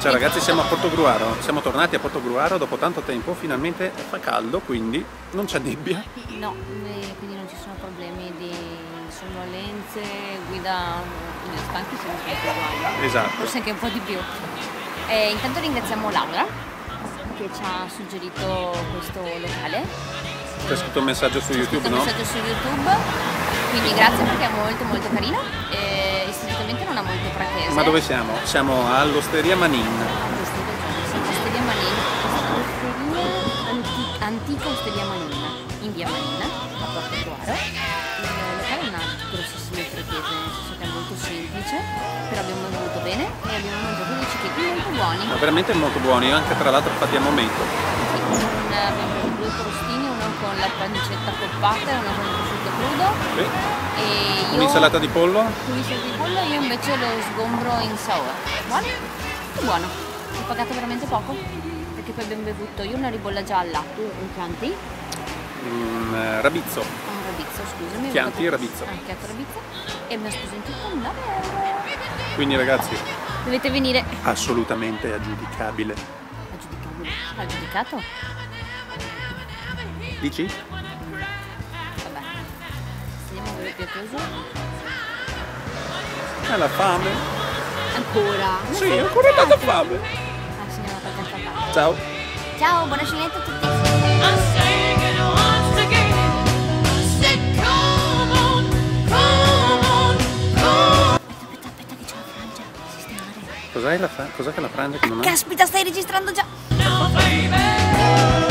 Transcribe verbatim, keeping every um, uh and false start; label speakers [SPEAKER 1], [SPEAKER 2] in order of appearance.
[SPEAKER 1] Cioè ragazzi, siamo a Portogruaro, siamo tornati a Portogruaro dopo tanto tempo, finalmente fa caldo, quindi non c'è nebbia.
[SPEAKER 2] No, e quindi non ci sono problemi di sonnolenze, guida stanchi, siamo sempre uguali.
[SPEAKER 1] Esatto.
[SPEAKER 2] Forse anche un po' di più. E intanto ringraziamo Laura che ci ha suggerito questo locale.
[SPEAKER 1] C'è scritto un messaggio su YouTube,
[SPEAKER 2] un
[SPEAKER 1] no?
[SPEAKER 2] messaggio su YouTube, quindi grazie perché è molto molto carino e esteticamente non ha molto pretese.
[SPEAKER 1] Ma dove siamo? Siamo all'Osteria Manin.
[SPEAKER 2] Osteria Manin, osteria antica, antica Osteria Manin, in via Manin, a Portogruaro. Il locale non ha grossissime pretese, nel senso che è molto semplice, però abbiamo mangiato bene e abbiamo mangiato dei cicchetti molto buoni.
[SPEAKER 1] Ma veramente molto buoni, anche tra l'altro fatti a momento.
[SPEAKER 2] Sì, un, abbiamo due crostini, uno con la pancetta coppata e uno con il prosciutto crudo.
[SPEAKER 1] Sì.
[SPEAKER 2] E io,
[SPEAKER 1] Un'insalata di pollo?
[SPEAKER 2] Un'insalata di pollo, io invece lo sgombro in sour. Buono? Molto buono. Ho pagato veramente poco, perché poi abbiamo bevuto io una ribolla gialla, tu un Chianti.
[SPEAKER 1] Un eh, rabizzo.
[SPEAKER 2] Un rabizzo, scusami.
[SPEAKER 1] Chianti e rabizzo.
[SPEAKER 2] Ah, Chianti e rabizzo. E abbiamo speso in tutto nove euro.
[SPEAKER 1] Quindi ragazzi,
[SPEAKER 2] dovete venire.
[SPEAKER 1] assolutamente aggiudicabile.
[SPEAKER 2] Aggiudicabile. Aggiudicato?
[SPEAKER 1] Dici?
[SPEAKER 2] Vabbè. Vediamo dove è pietoso.
[SPEAKER 1] È la fame.
[SPEAKER 2] Ancora?
[SPEAKER 1] Sì, ancora tanta fame.
[SPEAKER 2] Ah, signora, perché è fatta.
[SPEAKER 1] Ciao.
[SPEAKER 2] Ciao, buona scenetta a tutti.
[SPEAKER 1] Cos'è la fra- cos'è che la frangia che non ha?
[SPEAKER 2] Caspita, stai registrando già!